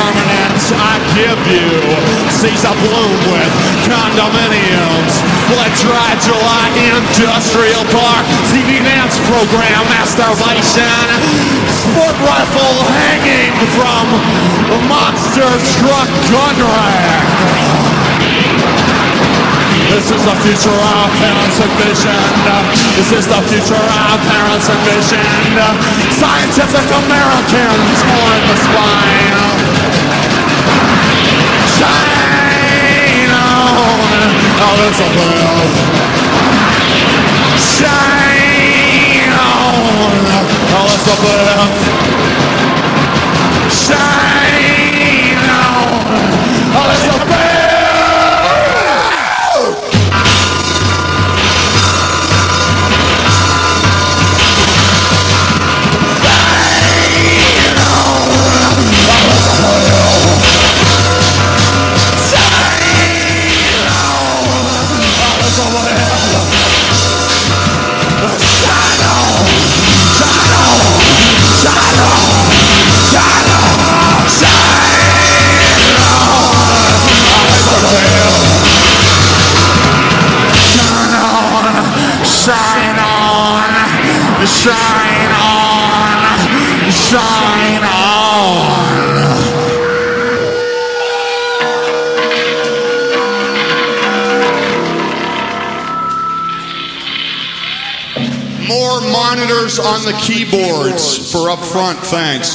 permanent I give you. Seas a bloom with condominiums. Let's ride July Industrial Park. TV dance program, masturbation. Sport rifle hanging from a monster truck gun rack. This is the future our parents envisioned. This is the future our parents envisioned. Scientific Americans on the spine. Shine on, Elizabeth. Shine on, Elizabeth. Shine on, Elizabeth. Shine on, shine on. More monitors on the keyboards for up front, thanks.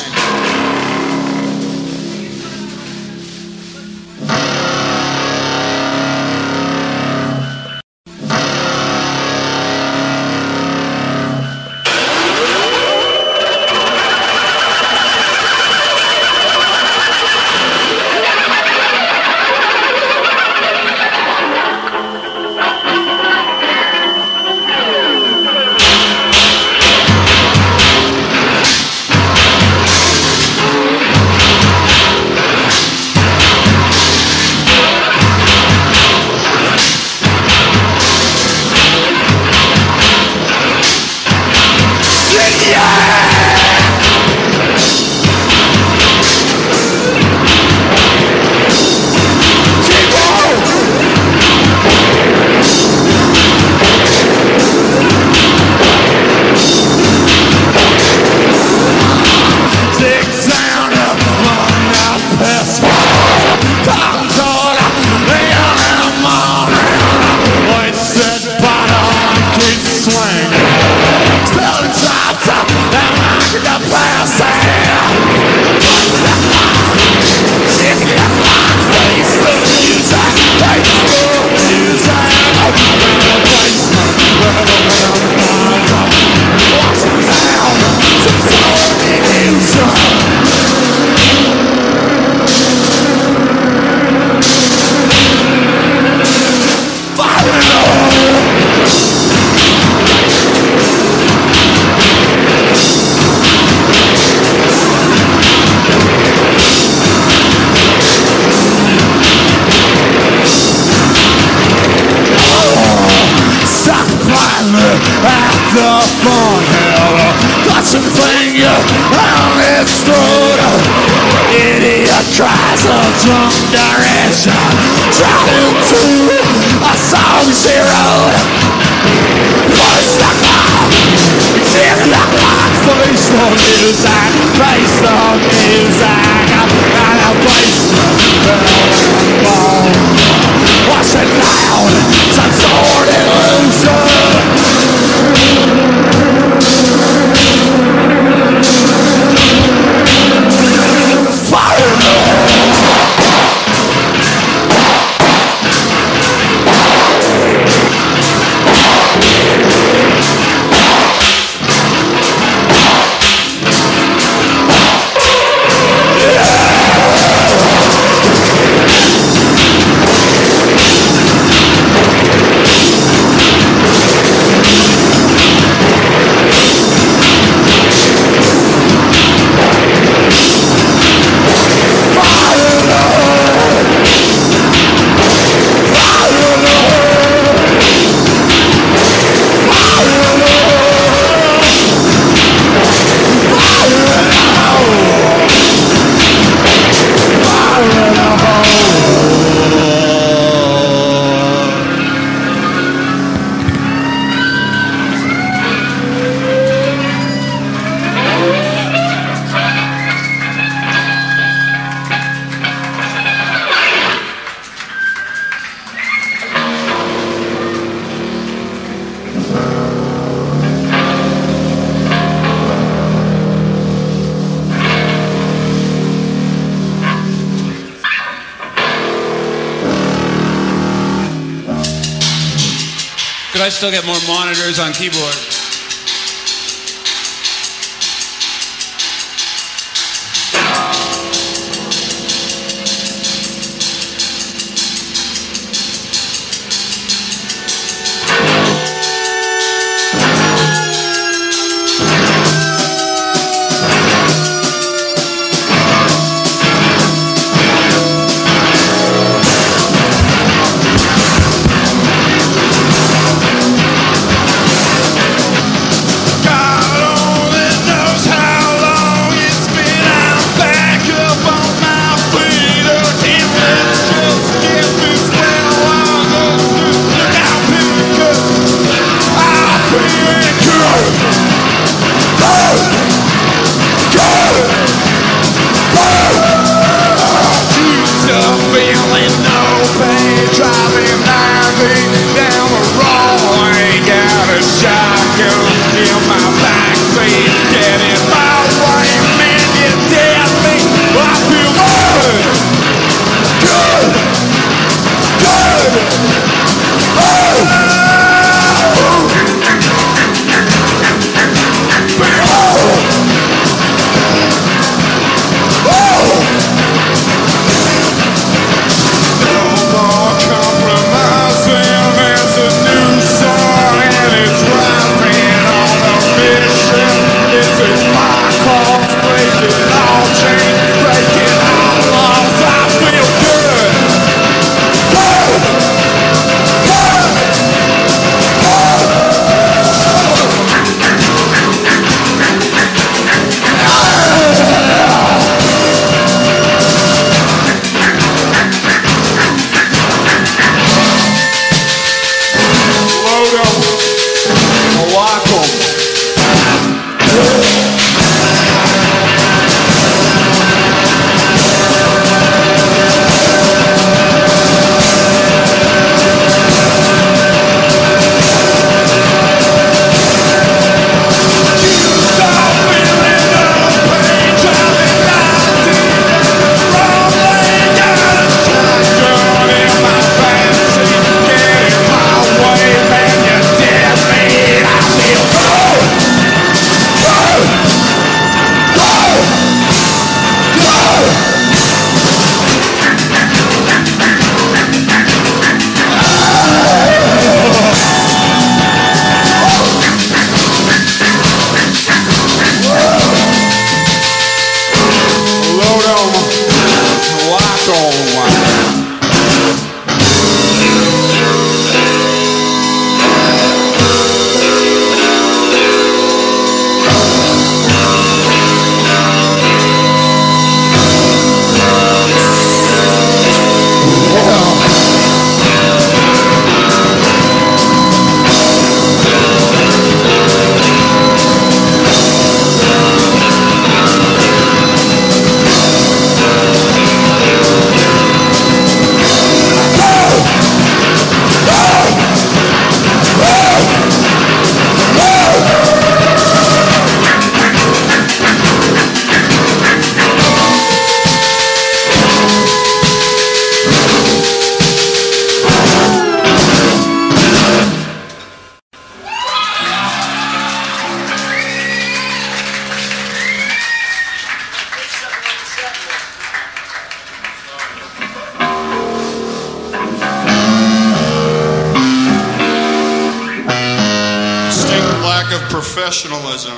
Yeah! I still get more monitors on keyboard. Professionalism.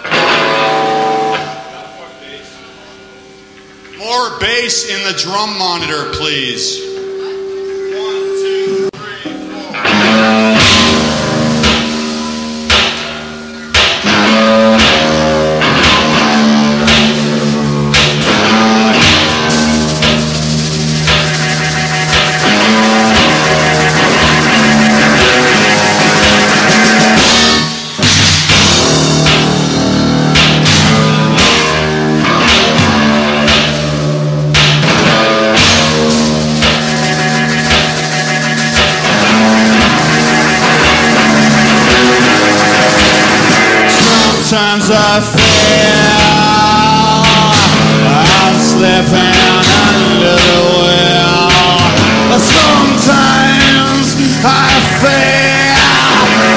More bass in the drum monitor, please. 1, 2, 3, 4. Sometimes I feel I'm slipping under the wheel. Sometimes I feel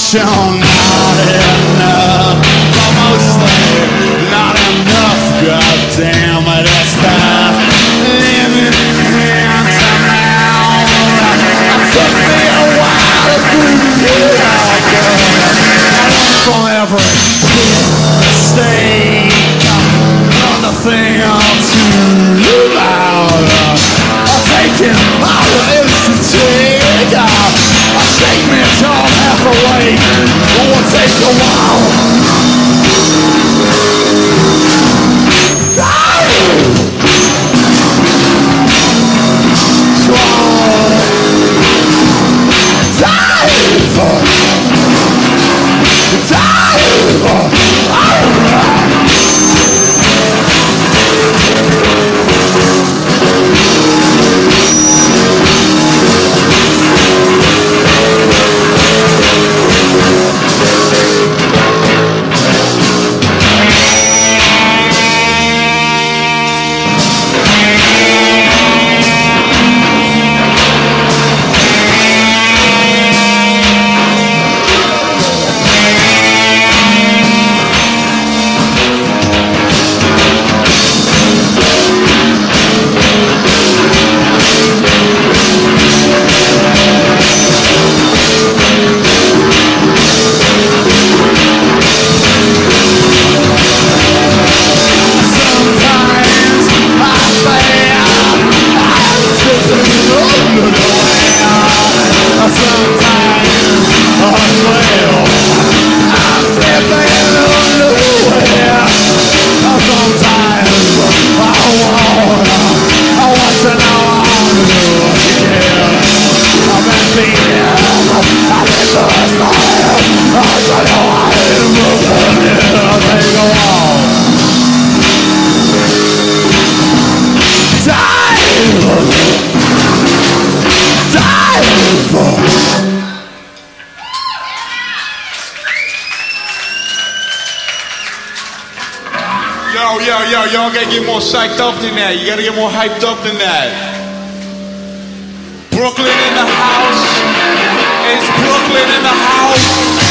shown not enough, but mostly not enough. God damn it, it's tough. Living in somehow. It took me a while to figure it out, girl. I learned from every mistake. Nothing else to live out. I'll take it out of institute. I'll shake me until I'm half awake. It will take a while. Y'all gotta get more psyched up than that. You gotta get more hyped up than that. Brooklyn in the house. It's Brooklyn in the house.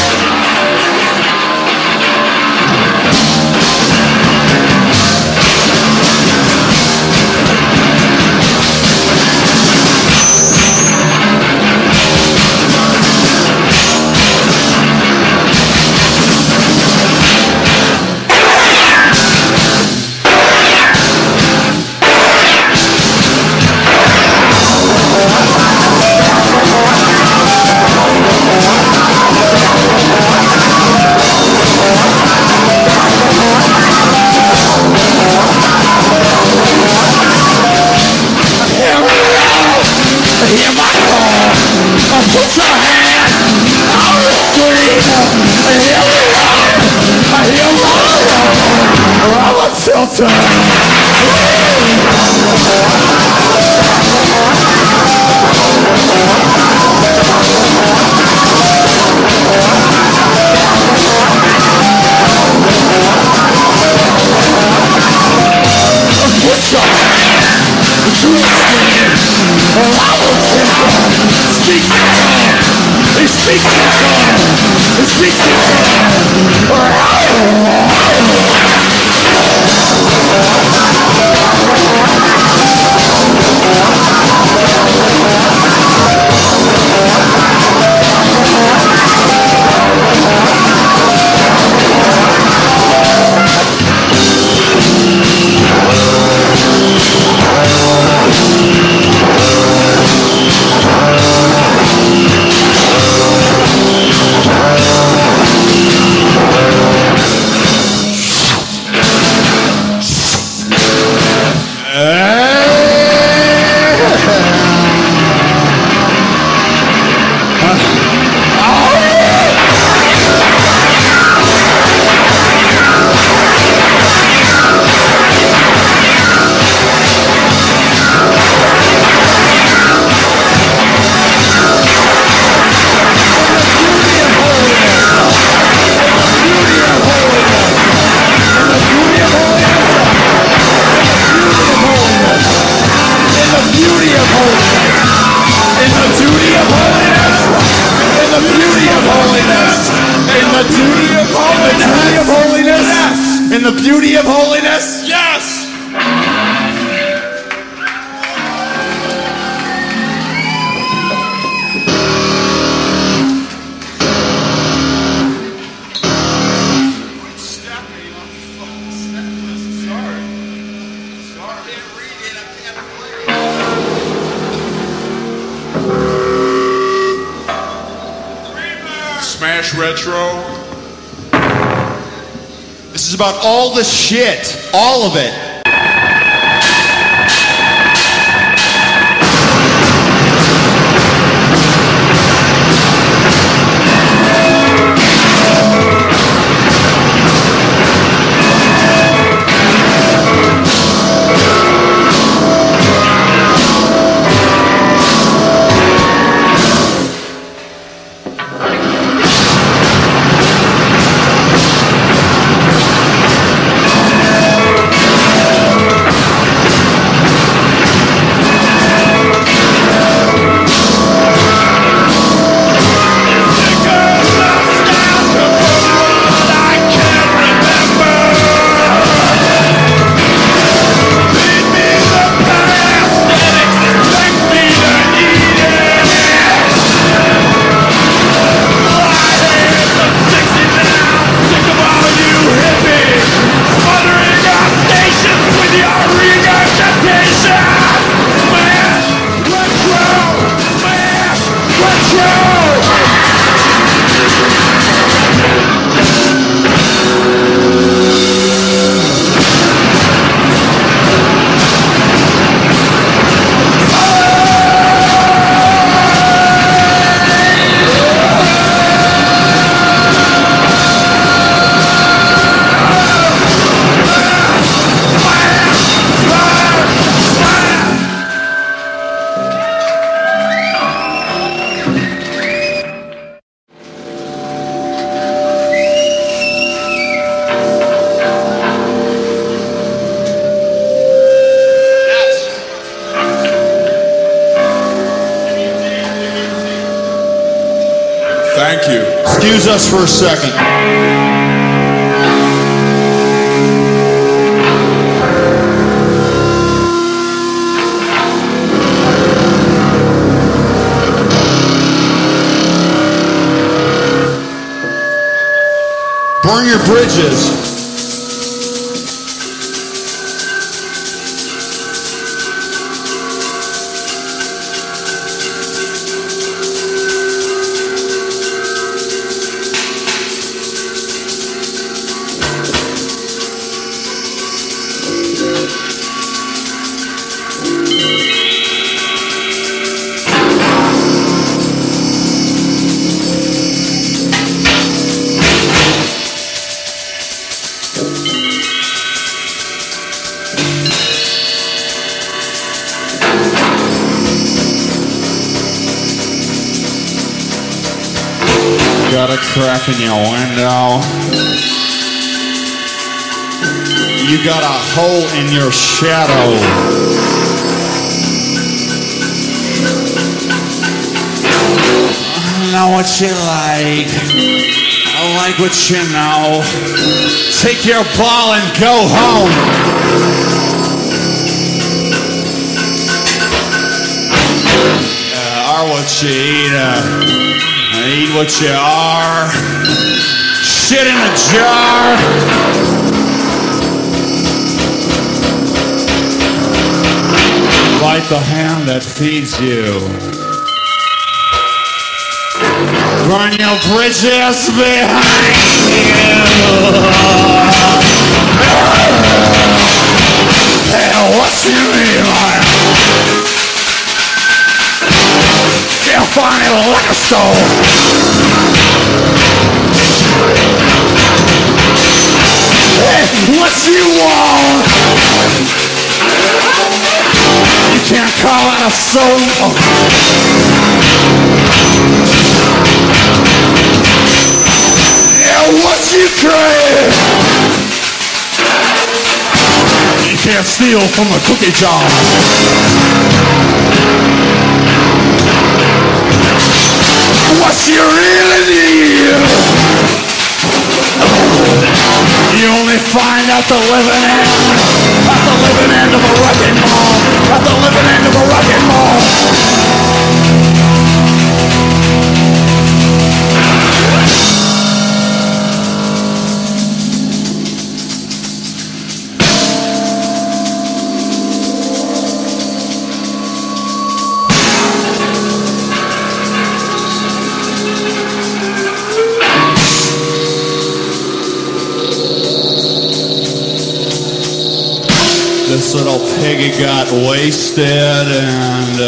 beauty of holiness? Yes! Smash Retro. This is about all the shit. All of it. Thank you. Excuse us for a second. Burn your bridges. Got a crack in your window. You got a hole in your shadow. I know what you like. I like what you know. Take your ball and go home. Are what you eat. Eat what you are. Shit in a jar. Bite the hand that feeds you. Burn your bridges behind you. Hey, what's in me, man? Can't find it like a stone. Hey, what you want? You can't call it a soul. Yeah, what you crave? You can't steal from a cookie jar. What you really need? You only find at the living end. At the living end of a wrecking ball. At the living end of a wrecking ball. This little piggy got wasted, and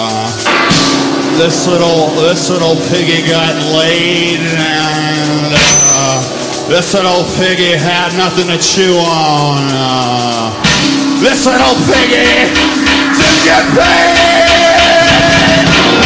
this little piggy got laid, and this little piggy had nothing to chew on. This little piggy didn't get paid.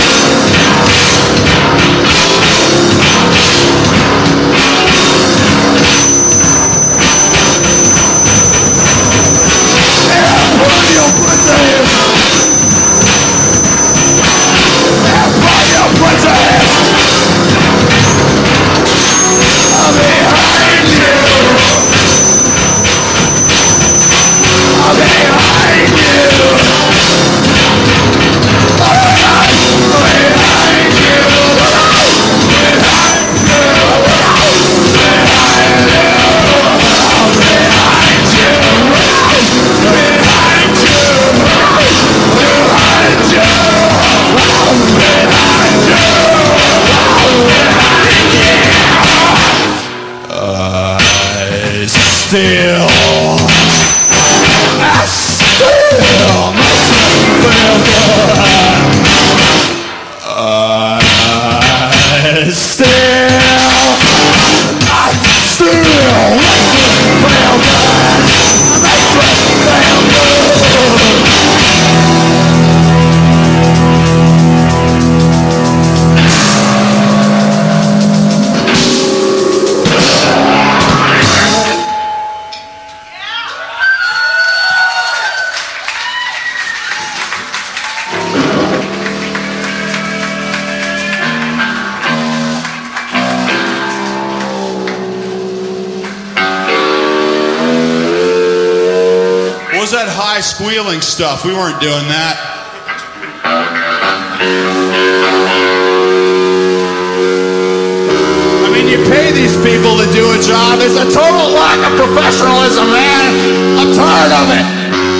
That high squealing stuff, we weren't doing that. I mean, you pay these people to do a job. There's a total lack of professionalism, man. I'm tired of it.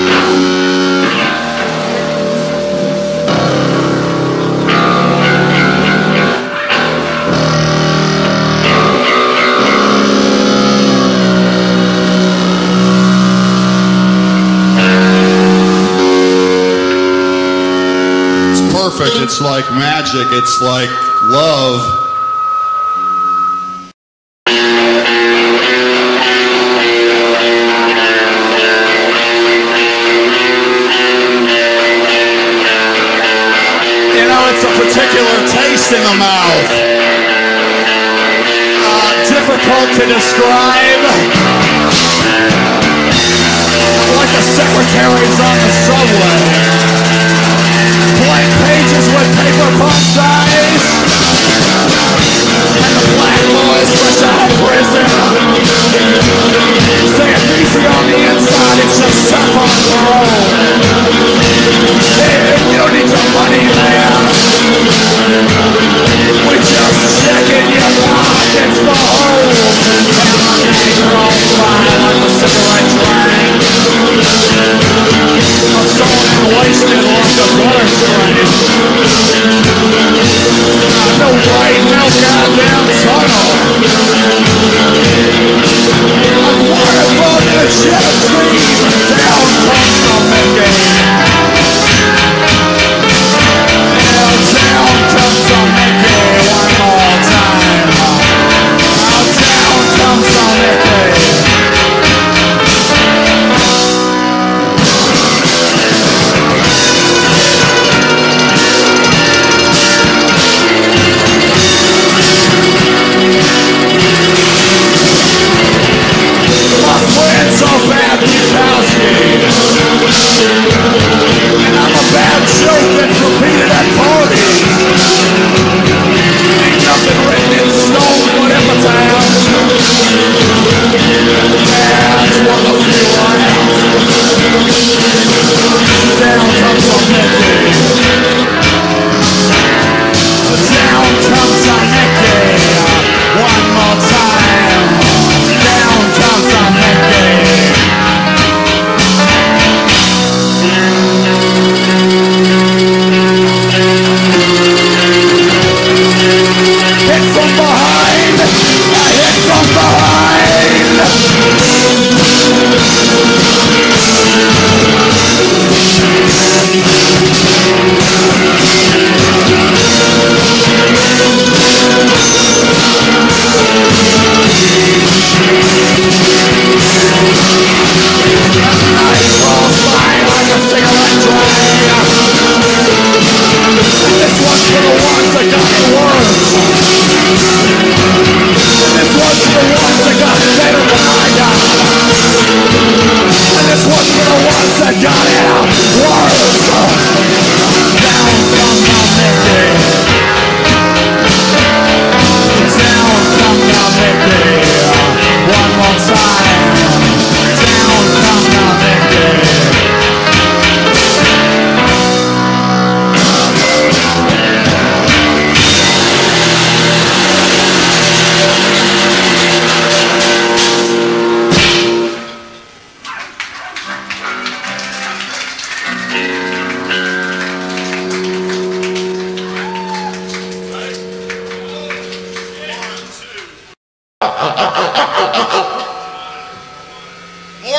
Perfect. It's like magic. It's like love. You know, it's a particular taste in the mouth. Difficult to describe. Like the secretaries on the subway. Blank pages with paper punch eyes. And the black boys fresh out of prison. Say it's easy on the inside, it's just tough on the road. Hey, you don't need your money, man. We just checking your pockets for holes.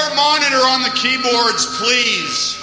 More monitor on the keyboards, please.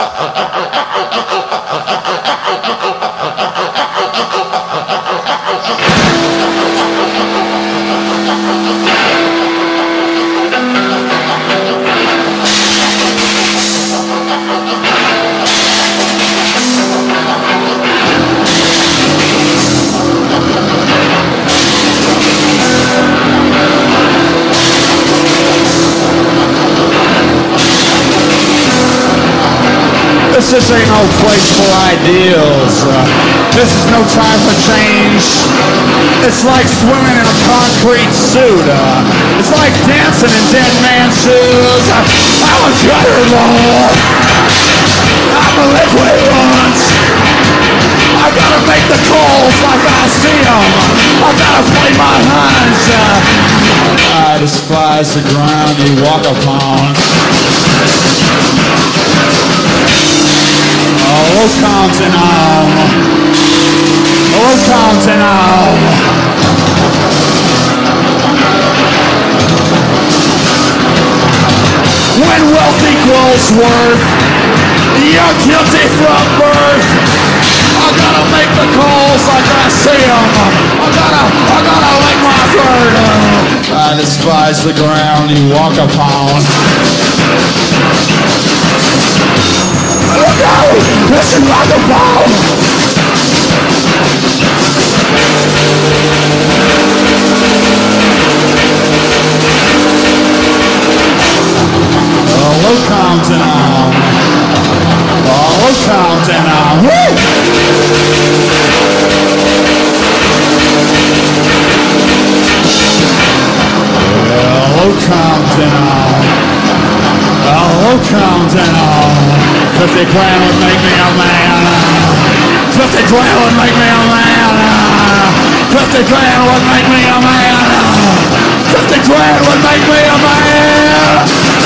This ain't no place for ideals. This is no time for change. It's like swimming in a concrete suit. It's like dancing in dead man's shoes. I'm a gutter lord. I'm a liquid once. I gotta make the calls like I see them. I gotta play my hands. I despise the ground you walk upon. Oh, Compton on. Oh, Compton on. When wealth equals worth, you're guilty from birth. I gotta make the calls like I see them. I gotta make my bird. I despise the ground you walk upon. Look out! This is like a bomb! Oh, look Compton on! Oh, look Compton on! Woo! Oh, look Compton on! Oh, Compton on! 50 grand would make me a man. 50 grand would make me a man. 50 grand would make me a man. 50 grand would make me a man.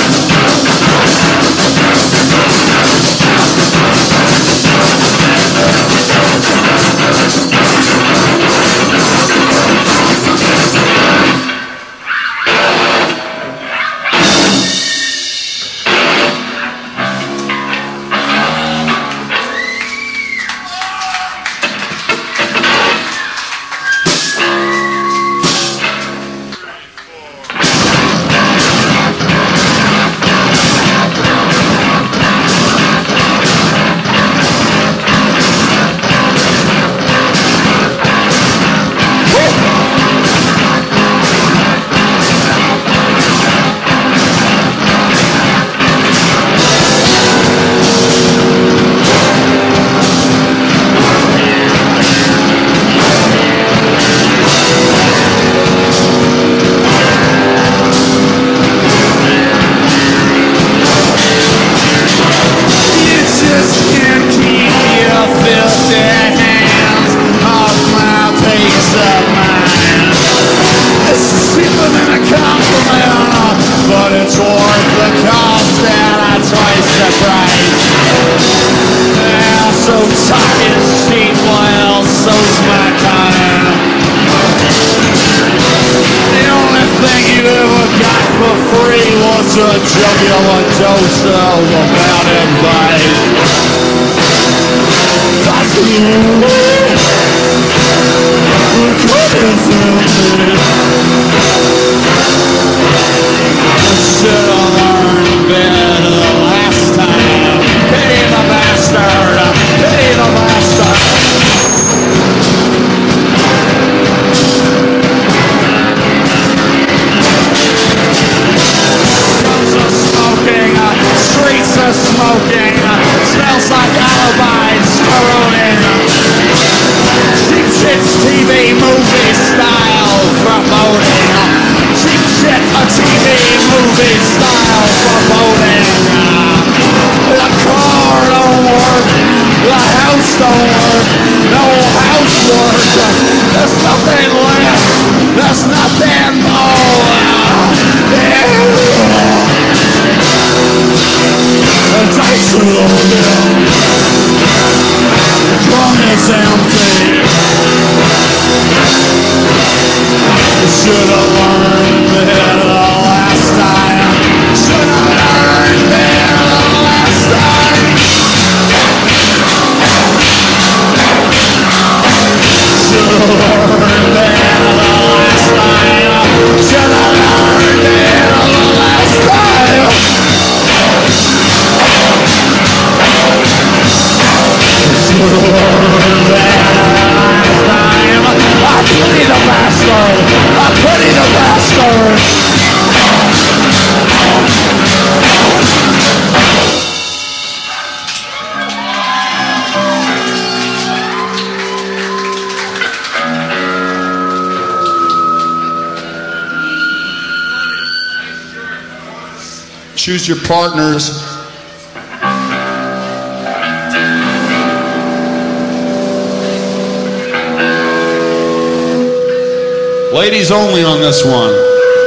A jugular dose of about advice. That's should have learned better the last time. Pity the bastard. Pity the bastard. Streets are smoking, smells like alibis, maroon. Choose your partners. Ladies only on this one.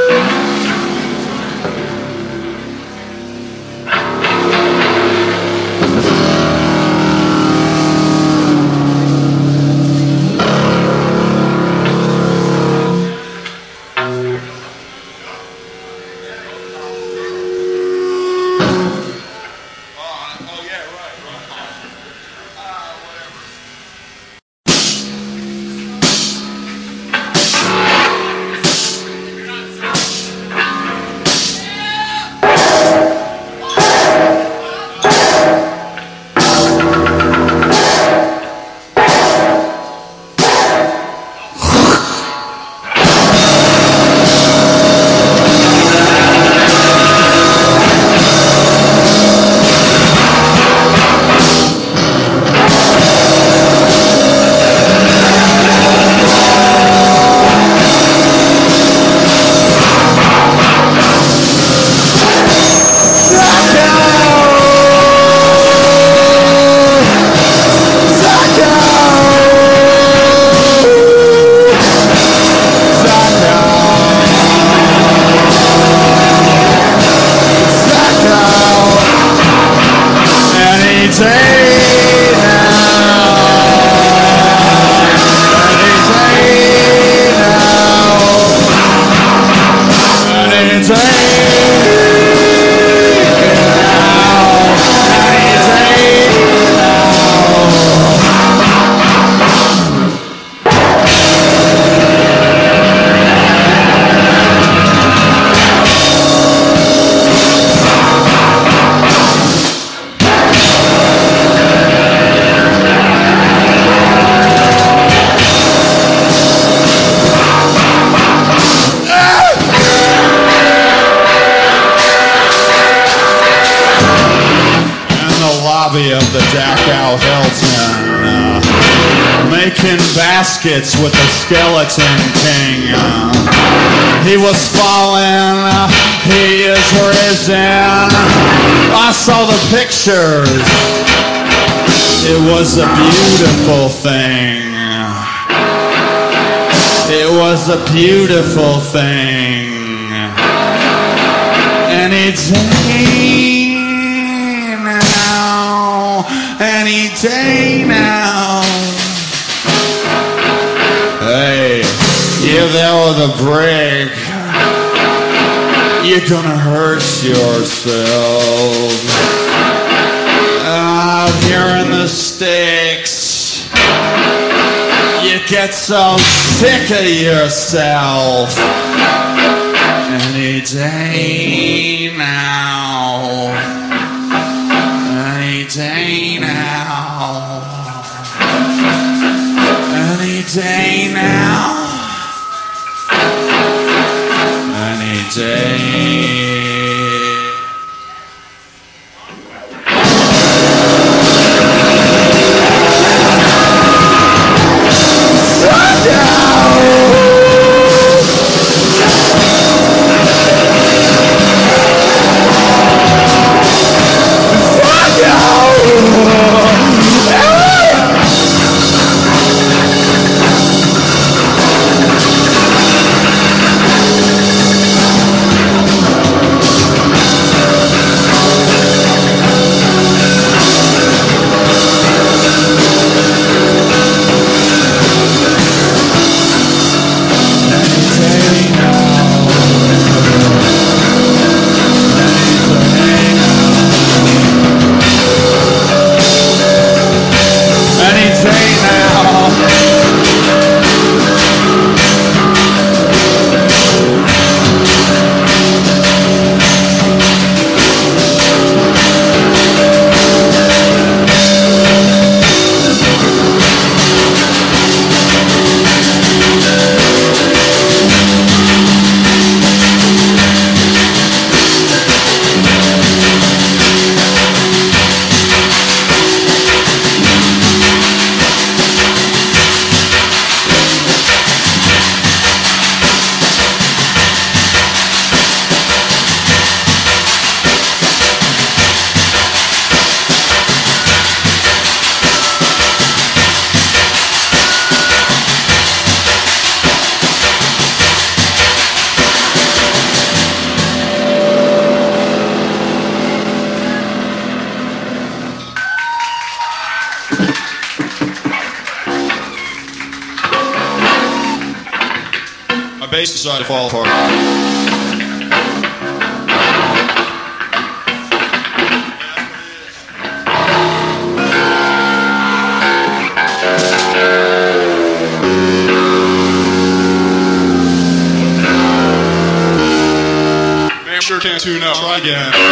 Of the Dachau Hilton, making baskets with the Skeleton King. He was fallen, he is risen. I saw the pictures. It was a beautiful thing. It was a beautiful thing. Any day now. Hey, you're there with a brick. You're gonna hurt yourself. Out here in the sticks, you get so sick of yourself. Any day now. Any day now. Any day now. Any day. bass decided to fall apart. Damn sure can't tune up. Try again.